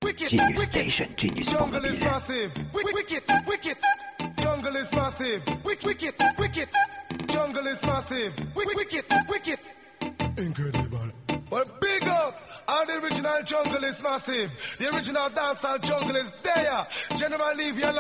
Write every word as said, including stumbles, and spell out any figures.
Genius Station, Genius Jungle is Mobile. massive. Wicked, wicked. Jungle is massive. Wicked, wicked. Jungle is massive. Wicked, wicked. Incredible. Well, big up. And the original jungle is massive. The original dancehall jungle is there. General, leave your